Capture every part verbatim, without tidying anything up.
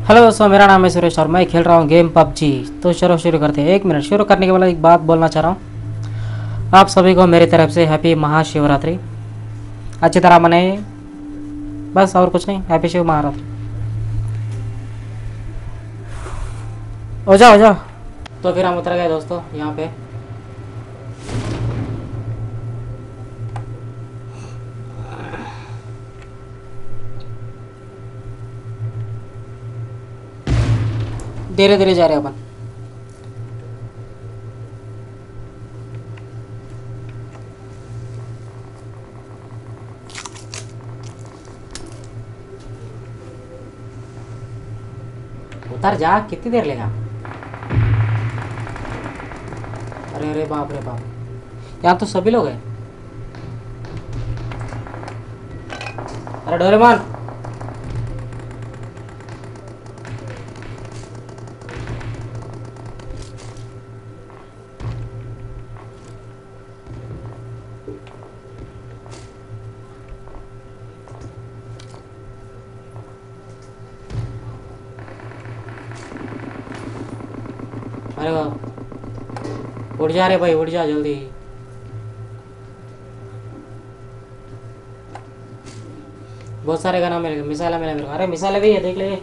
Hello दोस्तों, मेरा नाम है सुरेश और मैं खेल रहा हूँ गेम पबजी। तो चलो शुरू करते हैं। एक मिनट, शुरू करने के बाद एक बात बोलना चाह रहा हूँ। आप सभी को मेरी तरफ से हैप्पी महाशिवरात्रि। अच्छी तरह मनाइए, बस और कुछ नहीं। हैप्पी शिव महारात्रि। हो जाओ हो जाओ। तो फिर हम उतर गए दोस्तों यहाँ पे। धीरे धीरे जा रहे हैं अपन। उतर जा, कितनी देर लेगा? अरे अरे बाप रे बाप, यहाँ तो सभी लोग हैं। अरे डोरेमोन, अरे वाह, उड़ जा रे भाई, उड़ जा जल्दी। बहुत सारे गाना मिलेगा, मिसाला मिला मेरे को। अरे मिसाला भी है, देख ले।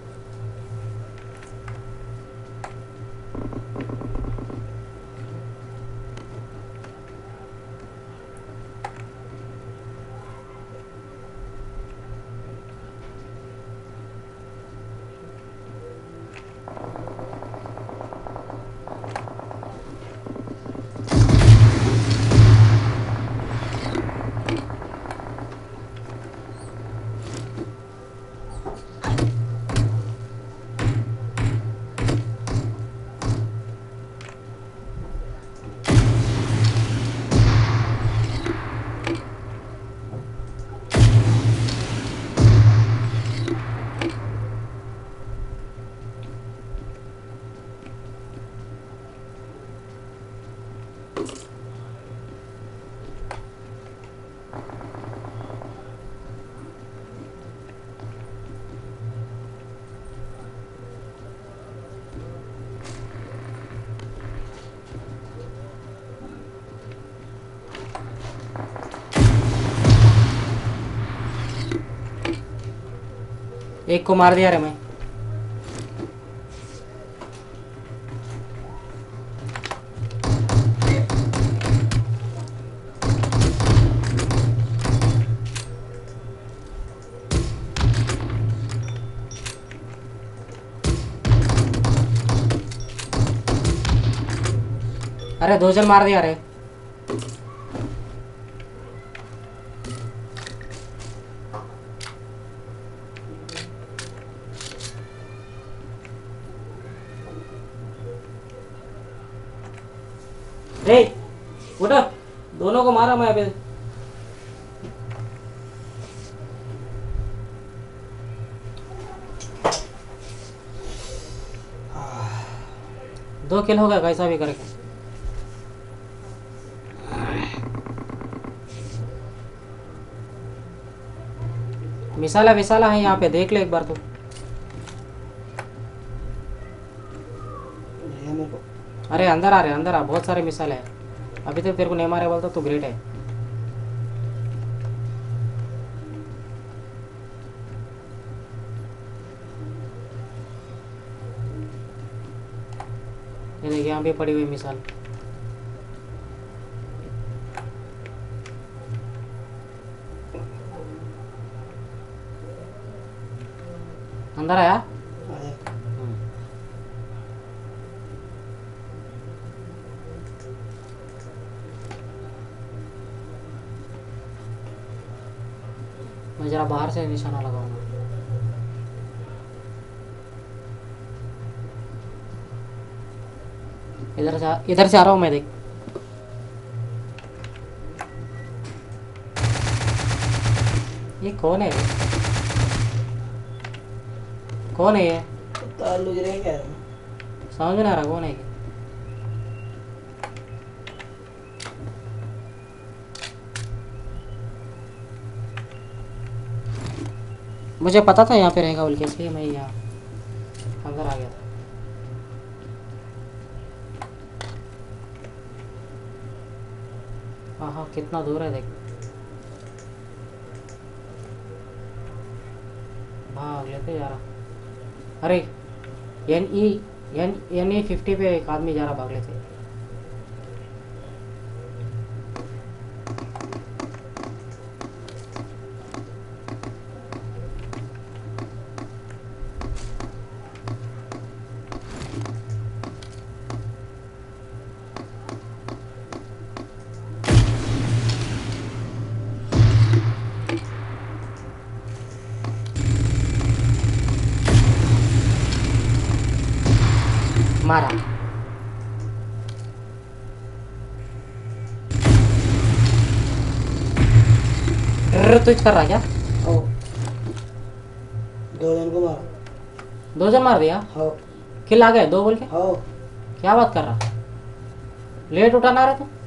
एक को मार दिया रे मैं। अरे दो जन मार दिया रे। रे उठो, दोनों को मारा मैं अभी। दो किल हो गया कैसा भी करके। मिसाला विसाला है यहाँ पे, देख ले एक बार तो। अरे अंदर आ रहे, अंदर आ, बहुत सारे मिसाल है। अभी तक तेरे को नहीं मारे बोलता तो ग्रेट है। ये देखिए यहाँ पे पड़ी हुई मिसाल। अंदर आया। मैं जरा बाहर से निशाना लगाऊंगा। इधर से इधर से आ रहा हूँ मैं, देख। ये कौन है? कौन है ये? समझ में नहीं आ रहा कौन है ये। मुझे पता था यहाँ पे रहेगा बोल के, इसलिए मैं यहाँ हाँ हाँ कितना दूर है देख। भाग लेते जा रहा। अरे N E N N E fifty पे एक आदमी जा रहा, भाग लेते। मारा। तुझ कर रहा क्या? हाँ दो जन को मारा। दो जन मार दिया? हाँ किल आ गए दो बोल के? हाँ क्या बात कर रहा? लेट उठाना रहे तू।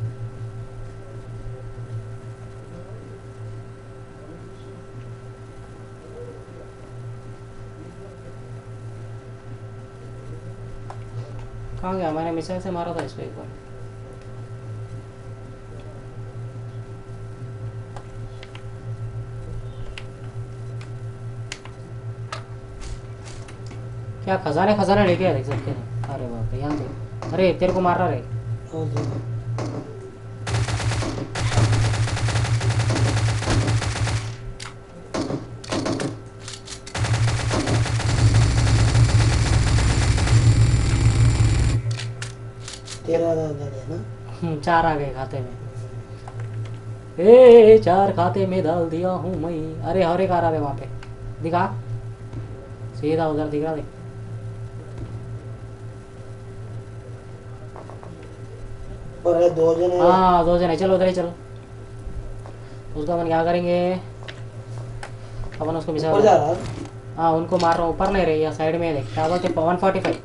कहाँ गया? मैंने मिसाइल से मारा था इसको एक बार। क्या खजाने खजाने लेके आया देख सकते हैं। अरे बाप रे, यहाँ देख। अरे तेरे को मार रहा रे। हाँ देखो। तेरह हजार है ना? हम्म, चार आ गए खाते में। ए चार खाते में डाल दिया हूँ मैं। अरे हरे कार आ रहे वहाँ पे, दिखा सीधा उधर दिख रहा देख। और ये दो जन है। हाँ दो जन है, चलो उधर ही चलो। उसको अपन क्या करेंगे, अपन उसको ऊपर जा मिसाइल। रहा है। हाँ उनको मार रहा हूँ, ऊपर नहीं रही, या साइड में देख। क्या बोलते one forty five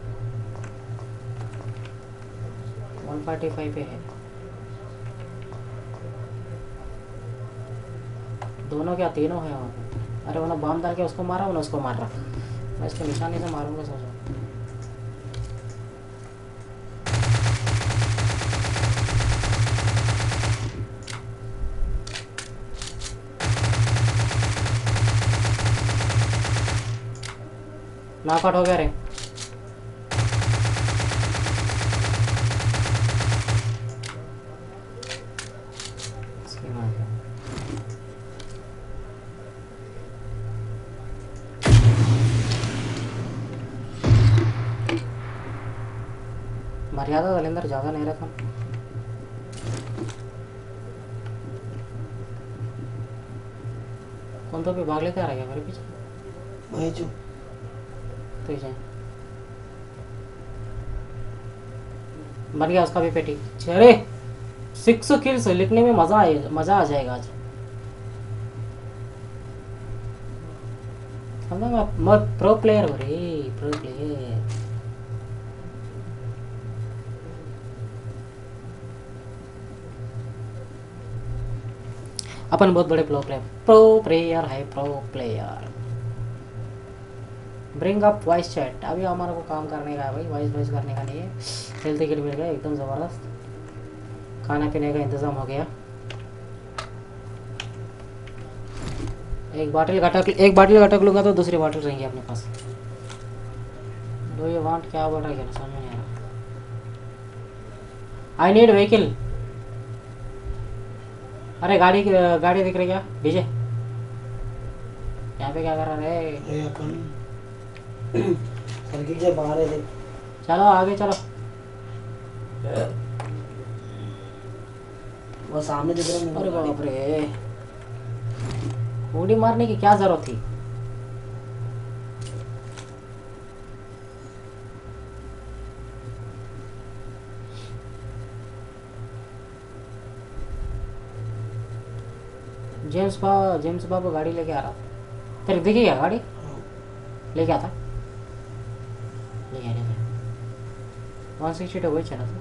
one forty five पे है। दोनों क्या तीनों है वहाँ पे। अरे उन्होंने बम डाल के उसको मारा, उन्होंने उसको मार रहा। मैं इसको निशानी से मारूंगा सोचा। नॉकआउट हो गया रे। इसकी मार के। मर्यादा दलिंदर ज्यादा नहीं रखा। कौन तो भी भाग लेते आ रहा है मेरे पीछे। वही जो तो ही जाए। बन गया उसका भी पेटी। अरे सिक्स किल्स लिखने में मजा आए मजा आ जाएगा आज। समझा मैं मैं प्रो प्लेयर हो रे, प्रो प्लेयर। अपन बहुत बड़े प्रो प्लेयर प्रो प्लेयर है, pro player. Bring up voice chat. अभी हमारे को काम करने का है भाई, वॉइस वॉइस करने का नहीं है। हेल्थ किट मिल गया एकदम ज़बरदस्त। खाना पीने का इंतज़ाम हो गया। एक बाटल घटक एक बाटल घटक लूँगा तो दूसरी बाटल रहेंगी अपने पास। डू यू वांट, क्या बोल रहा है, समझ में नहीं आ रहा। I need vehicle. अरे गाड़ी गाड़ी दिख रही क्या डीजे? यहाँ पे क्या कर रहा है? ये अपन सर्किट से बाहर है। चलो आगे चलो। वो सामने दिख रहा है। अरे बाप रे, उड़ी मारने की क्या जरूरत थी? जेम्स बा जेम्स बाबू गाड़ी लेके आ रहा था। तेरे दिखी क्या गाड़ी? लेके आता लेके आने वन सिक्सटी टू वही चला था।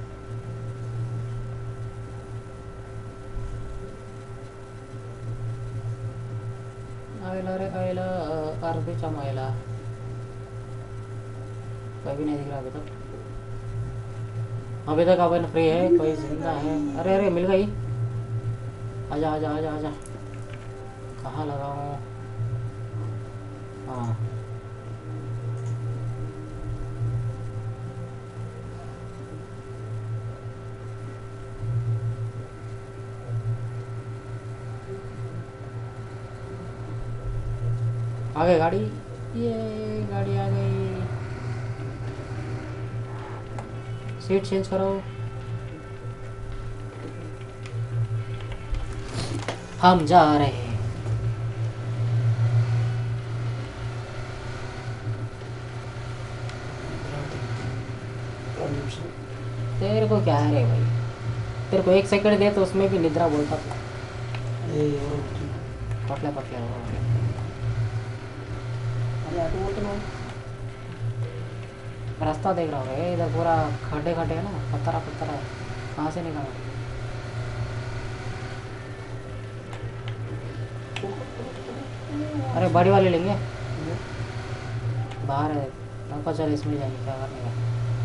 आयला रे आयला, अर्धे चमायला। कोई भी नहीं दिख रहा अभी तक। अभी तक अपन फ्री है, कोई जिंदा है? अरे अरे मिल गई। आजा आजा आजा आजा। कहाँ लगाऊं? हाँ आ गई गाड़ी। ये गाड़ी आ गई। सीट चेंज करो। हम जा रहे हैं। तेरे को क्या है रे भाई? तेरे को एक सेकंड दे तो उसमें भी निद्रा बोलता था। ए और पतला पतला हो। अरे ऑटो बोलते ना। रास्ता देख रहा हूँ इधर पूरा खड्डे खड्डे है ना, पत्थरा पत्थरा है। कहाँ से निकालना? अरे बड़ी वाली लेंगे। बाहर है तो चल इसमें जाएंगे। क्या करने का?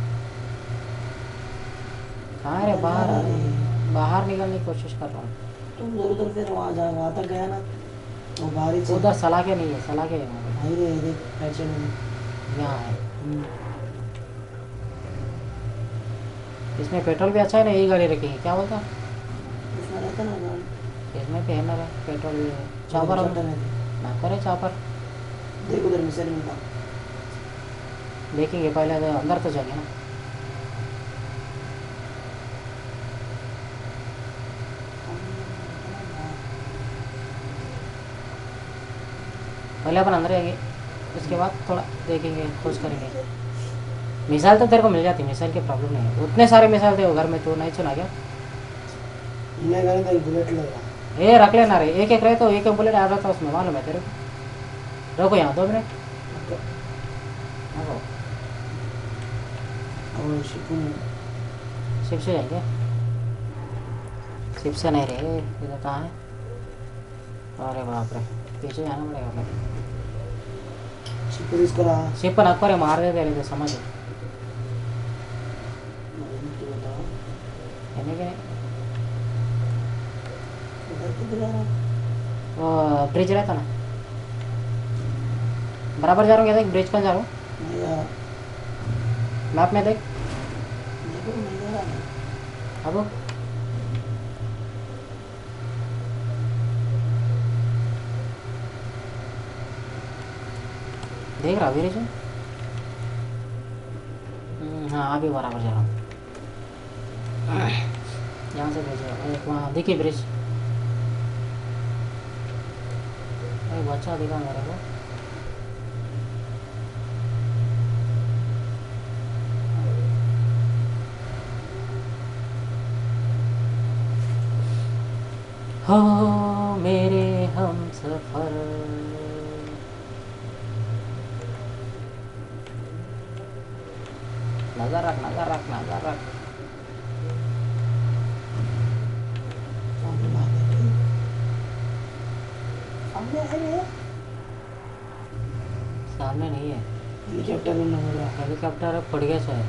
कहाँ है रे? बाहर बाहर निकलने की कोशिश कर रहा हूँ। तुम उधर उधर फिर वहाँ जा, वहाँ तक गया ना वो बाहरी से उधर सलाह के नहीं है, सलाह के है नहीं रे देख राइट साइड में। यहाँ है। हम्म, इसमें पेट्रोल भी अच्छा है ना, यही गाड़ी रखेंगे। क्या बोलता? उसमें रहता ना गाड़ी इसमें भी है ना रे, पेट्रोल भी है। चापर हम चलता रहता। ना करे चापर। देख उधर मिसाइल मिलता। देखेंगे पहले तो अंदर तो जाएंगे ना। पहले अपन अंदर जाएंगे, उसके बाद थोड़ा देखेंगे, खोज करेंगे। मिसाइल तो तेरे को मिल जाती, मिसाइल की प्रॉब्लम नहीं है। उतने सारे मिसाइल थे वो घर में, तो नहीं सुना क्या? मैं गाड़ी तो बुलेट ले रहा। ए रख लेना रे, एक एक रहे तो एक एक बुलेट आ जाता उसमें, मालूम है तेरे को। रुको यहाँ दो मिनट। रुको, और शिपू में शिप से जाएंगे। शिप से नहीं रहे, इधर कहाँ है? अरे बाप रे, पीछे जाना पड़ेगा हमें। शिपू इसको रहा। शिप पर नक्कर मार दे तेरे तो समझ है नहीं कि नहीं? उधर तो जा रहा। वो ब्रिज रहता ना, बराबर जा रहा हूँ। क्या देख, ब्रिज पर जा रहा हूँ। नहीं यार मैप में देख। देखो नहीं जा रहा। अब देख रहा ब्रिज? हाँ अभी बराबर जा रहा हूँ। यहाँ से ब्रिज है, एक वहाँ दिखी ब्रिज। एक बच्चा दिखा मेरे को। हो मेरे हम सफर। नजर रख, नजर रख, नजर रख। सामने बात है। सामने है रे। सामने नहीं है। हेलीकॉप्टर में लग रहा है। हेलीकॉप्टर पड़ गया सो है।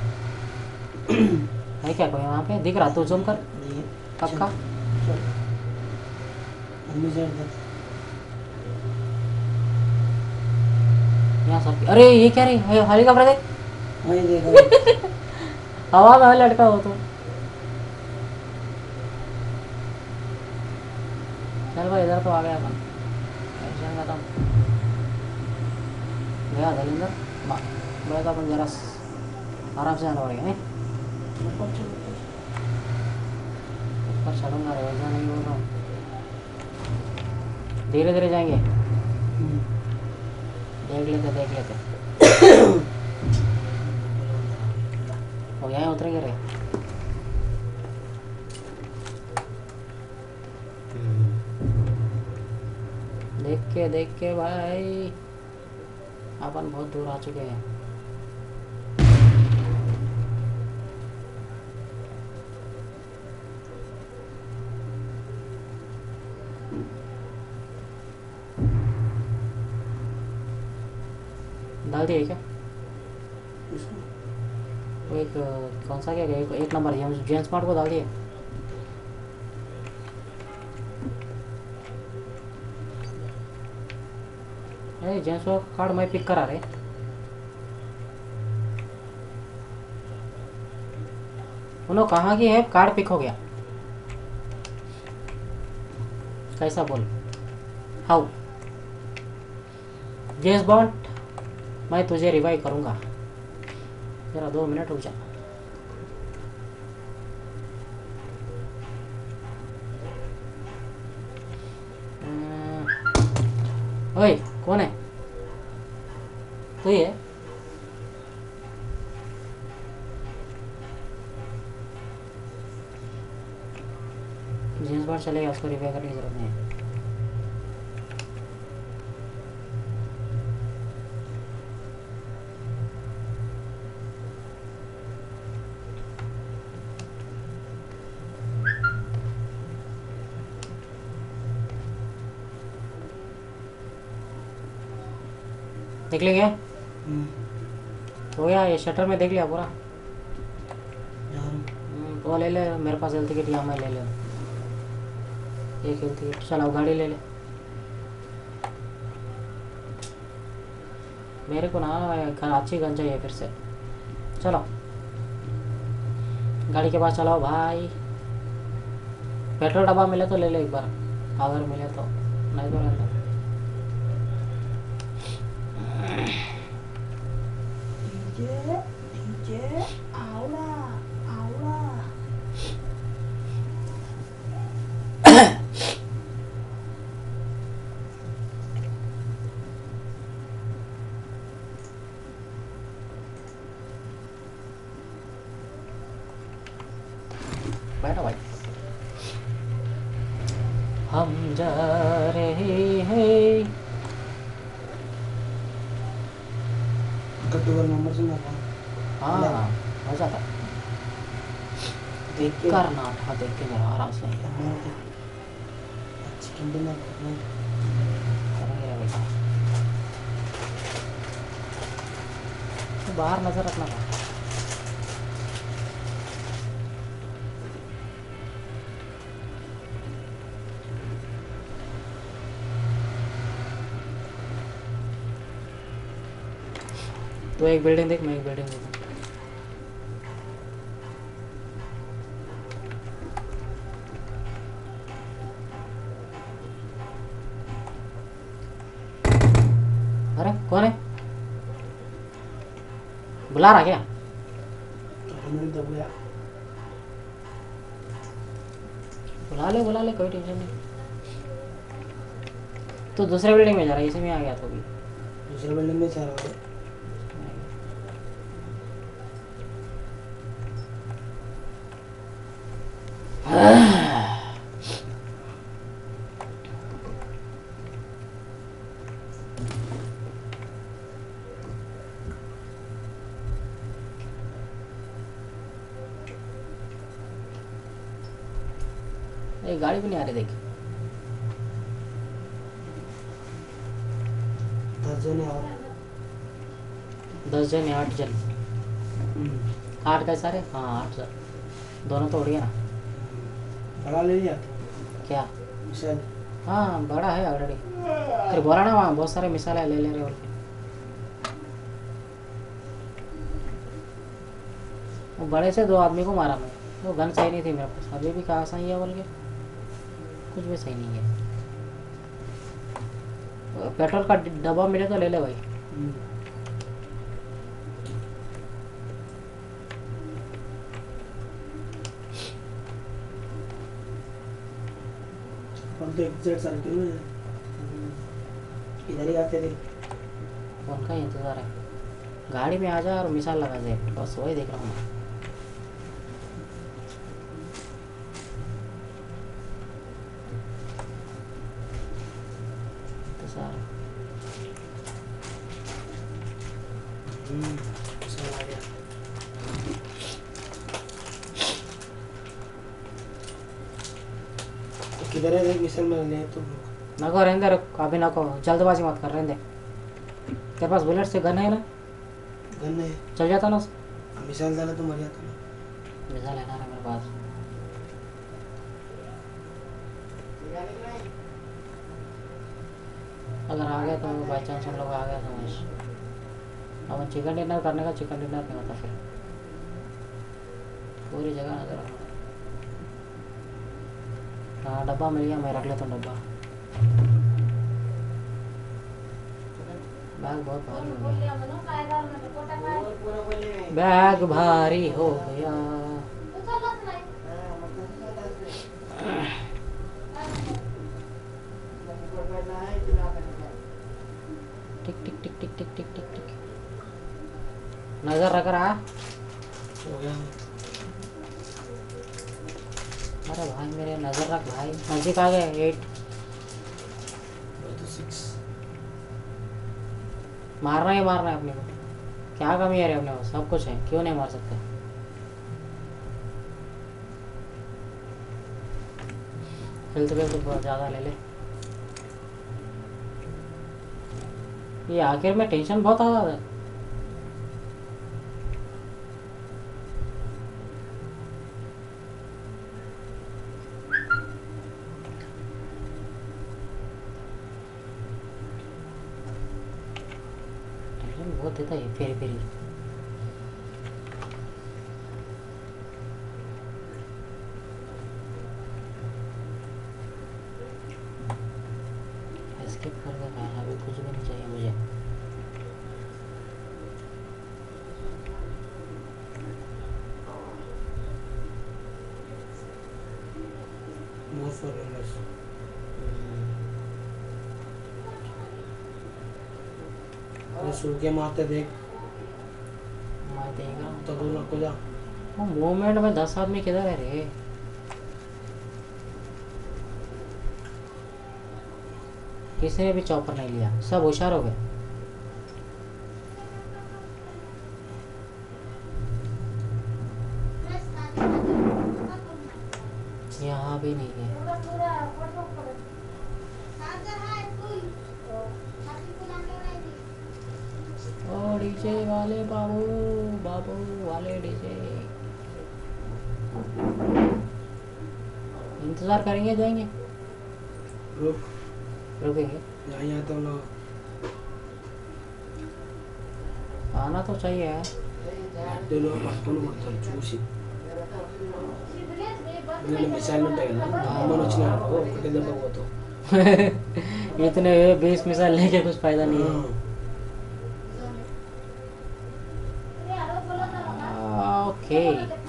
है क्या कोई वहाँ पे दिख रहा? तू जूम कर। नहीं है। पक्का? चल साइड तक। यहाँ सब। अरे ये क्या रे, हेलीकॉप्टर देख। वहीं देखो। हवा में लटका हो तो। चल भाई इधर तो आ गया अपन। टेंशन खत्म। गया दलिंदर मैं तो अपन जरा आराम से जाना पड़ेगा नहीं? ऊपर चढ़ूंगा रे, वैसा नहीं बोल रहा हूँ। धीरे धीरे जाएंगे। देख लेते देख लेते। वो यहाँ उतरेंगे रे। देख के देख के भाई अपन बहुत दूर आ चुके हैं। डाल दिए क्या? वो एक कौन सा क्या एक, एक नंबर जेम्स जेम्स स्मार्ट को डाल दिए। ए जेंस वो कार्ड मैं पिक करा रहे। उन्होंने कहा कि है कार्ड पिक हो गया। कैसा बोल? हाउ? जेम्स बॉन्ड, मैं तुझे रिवाइव करूंगा, जरा दो मिनट रुक जा। ओए कौन है? तू ही है? जेम्स बॉन्ड चलेगा, उसको रिवाइव करने की जरूरत नहीं है। देख लेंगे? हो गया ये शटर में देख लिया पूरा। वो ले ले, मेरे पास हेल्थ टिकट, यहाँ मैं ले ले एक हेल्थ टिकट। चलाओ गाड़ी ले ले। मेरे को ना अच्छी गन चाहिए फिर से। चलो गाड़ी के पास चलाओ भाई। पेट्रोल डब्बा मिले तो ले ले एक बार, अगर मिले तो, नहीं तो रहता। डीजे डीजे आउला आउला। बैठो भाई। हम जा रहे हैं। कट्टू का नंबर सुना था। हाँ मजा था। देख के करना था, देख के मेरा आराम से चिकन डिनर करना। करेंगे बेटा। तो बाहर नजर रखना था। तो एक बिल्डिंग देख, मैं एक बिल्डिंग देखूँ। अरे कौन है? बुला रहा क्या? हमने दब गया। बुला ले बुला ले, कोई टेंशन नहीं। तो दूसरे बिल्डिंग में जा रहा है, इसी में आ गया तो भी। दूसरे बिल्डिंग में चल रहा है। एक गाड़ी भी नहीं आ रही देख। दस जने और। दस जन, आठ जन। आठ का सारे, हाँ आठ जन, दोनों तो उड़ गया ना। बड़ा ले लिया क्या? मिसाइल। हाँ बड़ा है ऑलरेडी। फिर बोला ना वहाँ बहुत सारे मिसाइल है, ले ले रहे। और वो बड़े से दो आदमी को मारा मैं। वो गन सही नहीं थी मेरे पास। अभी भी कहाँ सही है बोल के, कुछ भी सही नहीं है। पेट्रोल का डब्बा मिले तो ले ले भाई। हम तो एग्जैक्ट सर्किल में इधर ही आते थे। उनका ही इंतजार है। गाड़ी में आ जा और मिसाल लगा दे, बस वही देख रहा हूँ मैं। इंतजार। हम्म सब आ गया। तो किधर है? देख मिसाइल में ले तो। नको रहने दे, रुक अभी नको, जल्दबाजी मत कर, रहने दे। तेरे पास बुलेट से गन है ना? गन है। चल जाता ना। मिसाइल डाला तो मर जाता ना। मिसाइल है ना मेरे पास। अगर आ गया तो बाई चांस हम लोग आ गया तो बस अब चिकन डिनर करने का चिकन डिनर नहीं होता फिर पूरी जगह नजर रखना। हाँ डब्बा मिल गया, मैं रख लेता हूँ डब्बा। बैग बहुत भारी हो गया, बैग भारी हो गया। टिक टिक टिक टिक टिक टिक टिक टिक नजर रख रहा। हो गया। अरे भाई मेरे नजर रख भाई, नजदीक आ गए। एट तो सिक्स मारना ही मारना है अपने को, क्या कमी है रे अपने को, सब कुछ है, क्यों नहीं मार सकते। हेल्थ पे तो बहुत ज़्यादा ले ले। ये आखिर में टेंशन बहुत आ रहा है। टेंशन बहुत देता है फेरी फेरी। स्किप कर देना है, अभी कुछ भी नहीं चाहिए मुझे। More for runners. अरे सो के मारते देख मैं देख रहा हूँ तो दूर रखो जा। वो मूवमेंट में दस आदमी किधर है रे। किसी ने भी चॉपर नहीं लिया, सब होशियार हो गए। यहाँ भी नहीं है। ओ डीजे वाले बाबू, बाबू वाले डीजे। इंतजार करेंगे, जाएंगे, रुक रुकेंगे। यहाँ यहाँ तो ना आना तो चाहिए है। అడ్డులో పట్టుకొని కొడతారు చూసి నేను మిసైల్ ఉంటాయి కదా అమ్మని వచ్చినాడు ఒకటే దెబ్బ పోతావు. इतने बीस मिसाइल लेके कुछ फायदा नहीं है। ओके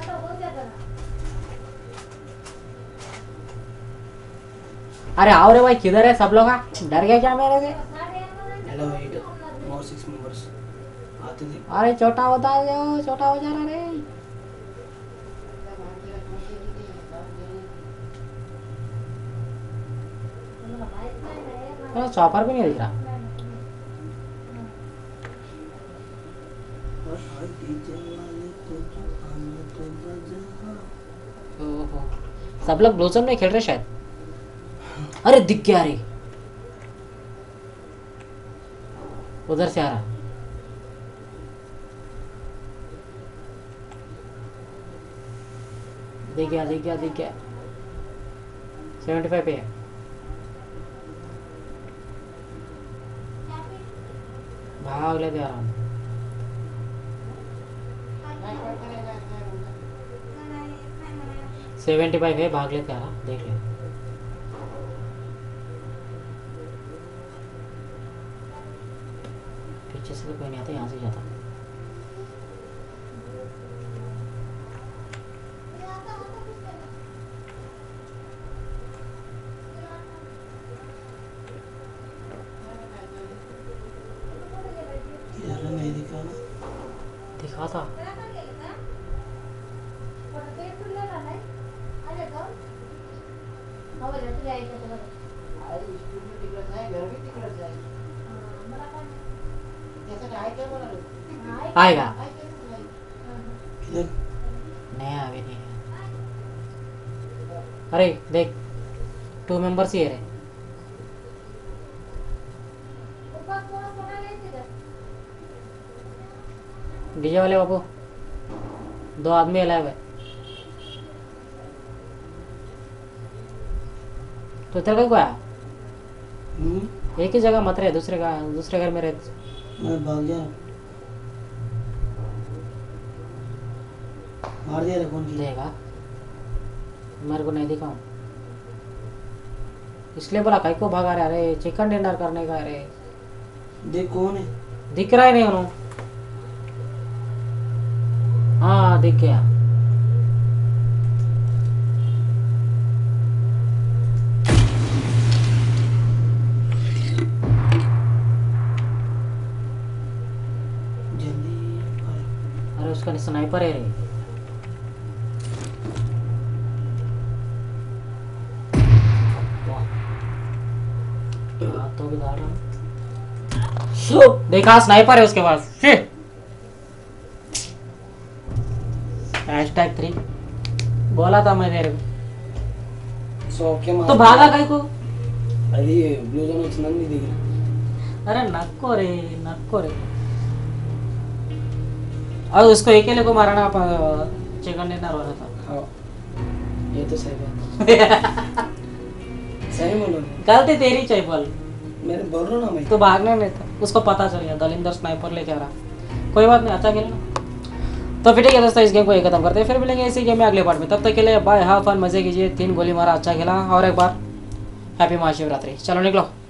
अरे आओ रे भाई, किधर है सब लोग? डर गए क्या मेरे से? Hello eight more six members आते थे. अरे छोटा होता है, छोटा हो जा रहा रे। चॉपर भी नहीं दिख रहा। ओहो, सब लोग ब्लोसम में खेल रहे शायद। अरे दिख गया रे, उधर से आ रहा। दिख गया दिख गया दिख गया। सेवेंटी फाइव पे है। भाग लेते आराम। सेवेंटी फाइव है, भाग लेते आराम, देख ले। पीछे से तो कोई नहीं आता, यहाँ से जाता। नहीं दिखा ना, दिखा था। आएगा किधर नया अभी नहीं है। अरे देख, टू मेंबर्स ही है रे। डीजे वाले बाबू, दो आदमी अलाइव है। तो इधर कहीं को आया? हम्म एक ही जगह मत रहे, दूसरे का दूसरे घर में रहे। मैं भाग गया, मार दिया रे कौन की। देगा मेरे को नहीं दिखाऊं, इसलिए बोला कहीं को भागा रहा। अरे चिकन डिनर करने का। अरे देख कौन है। दिख रहा ही नहीं उन्होंने। हाँ दिख गया। जल्दी भाई। अरे उसका स्नाइपर है रे। वाह, हाँ, तो भी दाड़ रहा। देखा स्नाइपर है उसके पास। हैशटैग थ्री बोला था मैं तेरे को। सौ के मार। तो भागा कहीं को। अरे ब्लू जोन में नहीं दिख रहा। अरे नक्को रे नक्को रे। और उसको अकेले को मारना चिकन डिनर हो रहा था। हाँ ये तो सही बात। सही बोलो। गलती तेरी चाहिए बोल। मेरे बोल रहा ना मैं। तो भागने नहीं था, उसको पता चल गया दलिंदर स्नाइपर लेके आ रहा। कोई बात नहीं, अच्छा खेला ना। तो फिर ठीक है दोस्तों, इस गेम को ये खत्म करते हैं, फिर मिलेंगे इसी गेम में अगले पार्ट में। तब तक के लिए बाय, हाफ फन, मजे कीजिए। तीन गोली मारा, अच्छा खेला। और एक बार हैप्पी महाशिवरात्रि। चलो निकलो।